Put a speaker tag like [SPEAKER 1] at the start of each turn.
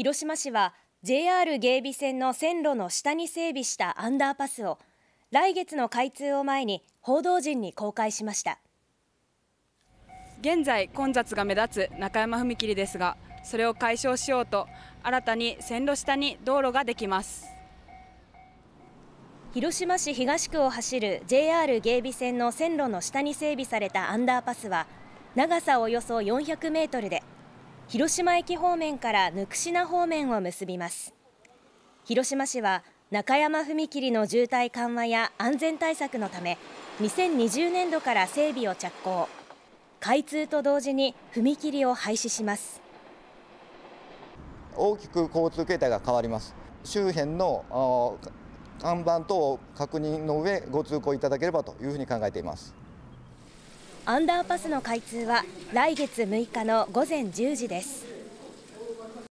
[SPEAKER 1] 広島市は JR 芸備線の線路の下に整備したアンダーパスを来月の開通を前に報道陣に公開しました。
[SPEAKER 2] 現在混雑が目立つ中山踏切ですが、それを解消しようと新たに線路下に道路ができます。
[SPEAKER 1] 広島市東区を走る JR 芸備線の線路の下に整備されたアンダーパスは長さおよそ400メートルで、広島駅方面からぬくしな方面を結びます。広島市は中山踏切の渋滞緩和や安全対策のため2020年度から整備を着工。開通と同時に踏切を廃止します。
[SPEAKER 3] 大きく交通形態が変わります。周辺の看板等を確認の上ご通行いただければというふうに考えています。
[SPEAKER 1] アンダーパスの開通は来月6日の午前10時です。